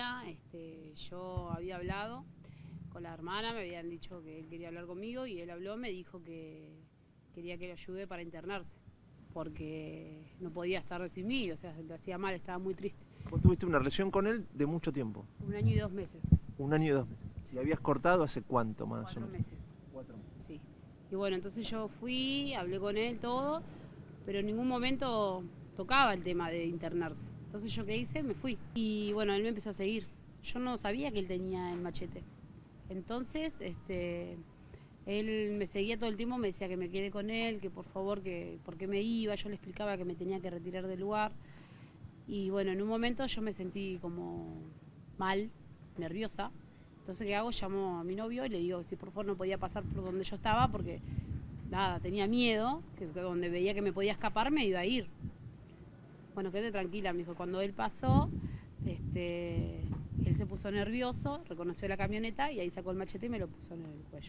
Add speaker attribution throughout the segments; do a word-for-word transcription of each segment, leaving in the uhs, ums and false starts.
Speaker 1: día este, yo había hablado con la hermana, me habían dicho que él quería hablar conmigo y él habló, me dijo que quería que lo ayude para internarse, porque no podía estar sin mí, o sea, se le hacía mal, estaba muy triste.
Speaker 2: Vos tuviste una relación con él de mucho tiempo.
Speaker 1: Un año y dos meses.
Speaker 2: Un año y dos meses.
Speaker 1: Sí.
Speaker 2: ¿Y habías cortado hace cuánto más
Speaker 1: Cuatro
Speaker 2: o menos?
Speaker 1: meses.
Speaker 2: Cuatro meses.
Speaker 1: Sí. Y bueno, entonces yo fui, hablé con él, todo, pero en ningún momento tocaba el tema de internarse. Entonces yo qué hice, me fui. Y bueno, él me empezó a seguir. Yo no sabía que él tenía el machete. Entonces, este, él me seguía todo el tiempo, me decía que me quede con él, que por favor, que por qué me iba. Yo le explicaba que me tenía que retirar del lugar. Y bueno, en un momento yo me sentí como mal, nerviosa. Entonces, ¿qué hago? Llamo a mi novio y le digo que si por favor no podía pasar por donde yo estaba, porque nada, tenía miedo, que, que donde veía que me podía escapar me iba a ir. Bueno, quédate tranquila, me dijo. Cuando él pasó, este, él se puso nervioso, reconoció la camioneta y ahí sacó el machete y me lo puso en el cuello.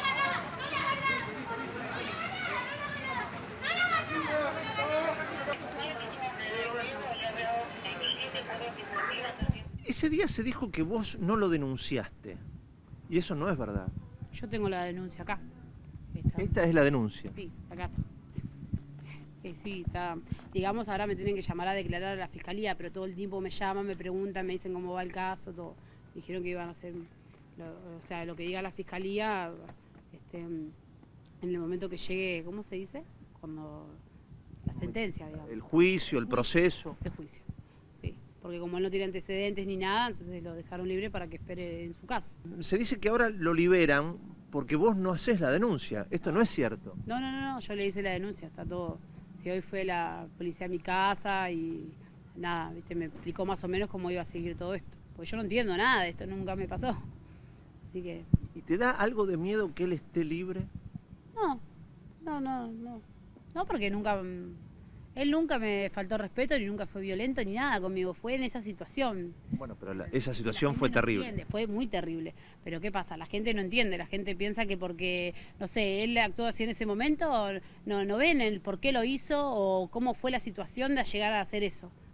Speaker 2: Ese día se dijo que vos no lo denunciaste, y eso no es verdad.
Speaker 1: Yo tengo la denuncia acá. Esta,
Speaker 2: Esta es la denuncia.
Speaker 1: Sí, acá está. Sí, sí, está. Digamos, ahora me tienen que llamar a declarar a la fiscalía, pero todo el tiempo me llaman, me preguntan, me dicen cómo va el caso, todo. Dijeron que iban a hacer, lo, o sea, lo que diga la fiscalía, este, en el momento que llegue, ¿cómo se dice? Cuando la sentencia, digamos.
Speaker 2: El juicio, el proceso.
Speaker 1: El juicio, sí. Porque como él no tiene antecedentes ni nada, entonces lo dejaron libre para que espere en su casa.
Speaker 2: Se dice que ahora lo liberan porque vos no hacés la denuncia. Esto no es cierto.
Speaker 1: No, no, no, no, yo le hice la denuncia, está todo. Si hoy fue la policía a mi casa y nada, viste, me explicó más o menos cómo iba a seguir todo esto. Porque yo no entiendo nada de esto, nunca me pasó. Así que...
Speaker 2: ¿Y te da algo de miedo que él esté libre?
Speaker 1: No, no, no, no. No, porque nunca... Él nunca me faltó respeto, ni nunca fue violento, ni nada conmigo. Fue en esa situación.
Speaker 2: Bueno, pero la, esa situación
Speaker 1: La
Speaker 2: fue
Speaker 1: gente no
Speaker 2: terrible.
Speaker 1: entiende, fue muy terrible. Pero ¿qué pasa? La gente no entiende. La gente piensa que porque, no sé, él actuó así en ese momento, no, no ven el por qué lo hizo o cómo fue la situación de llegar a hacer eso.